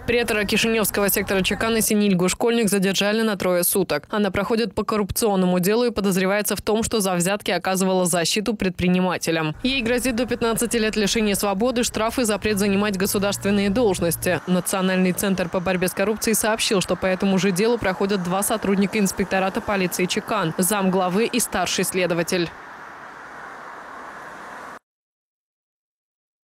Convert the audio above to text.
Претора Кишиневского сектора Чеканы Синильгу Школьник задержали на 3 суток. Она проходит по коррупционному делу и подозревается в том, что за взятки оказывала защиту предпринимателям. Ей грозит до 15 лет лишения свободы, штраф и запрет занимать государственные должности. Национальный центр по борьбе с коррупцией сообщил, что по этому же делу проходят 2 сотрудника инспектората полиции Чекан – замглавы и старший следователь.